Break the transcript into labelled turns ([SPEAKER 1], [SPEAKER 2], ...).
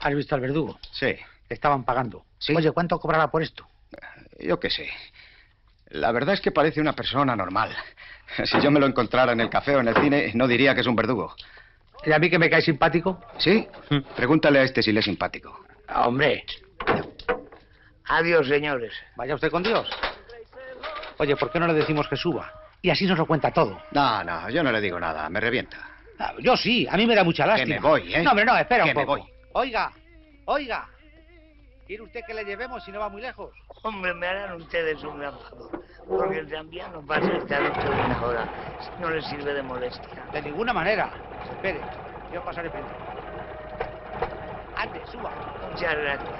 [SPEAKER 1] ¿Has visto al verdugo?
[SPEAKER 2] Sí.
[SPEAKER 1] Le estaban pagando.
[SPEAKER 2] ¿Sí?
[SPEAKER 1] Oye, ¿cuánto cobrará por esto?
[SPEAKER 2] Yo qué sé. La verdad es que parece una persona normal. Si yo me lo encontrara en el café o en el cine, no diría que es un verdugo.
[SPEAKER 1] ¿Y a mí que me cae simpático?
[SPEAKER 2] ¿Sí? Pregúntale a este si le es simpático.
[SPEAKER 1] Hombre.
[SPEAKER 3] Adiós, señores.
[SPEAKER 1] Vaya usted con Dios. Oye, ¿por qué no le decimos que suba? Y así nos lo cuenta todo.
[SPEAKER 2] No, yo no le digo nada. Me revienta.
[SPEAKER 1] Yo sí, a mí me da mucha lástima.
[SPEAKER 2] Que me voy, ¿eh?
[SPEAKER 1] No, hombre, no, espera un
[SPEAKER 2] Que me
[SPEAKER 1] poco.
[SPEAKER 2] voy.
[SPEAKER 1] Oiga. ¿Quiere usted que le llevemos si no va muy lejos?
[SPEAKER 3] Hombre, me harán ustedes un gran favor, porque el tranvía no pasa hasta dentro de una hora, si no les sirve de molestia.
[SPEAKER 1] De ninguna manera. Espere, yo pasaré primero. Ande, suba.
[SPEAKER 3] Muchas gracias.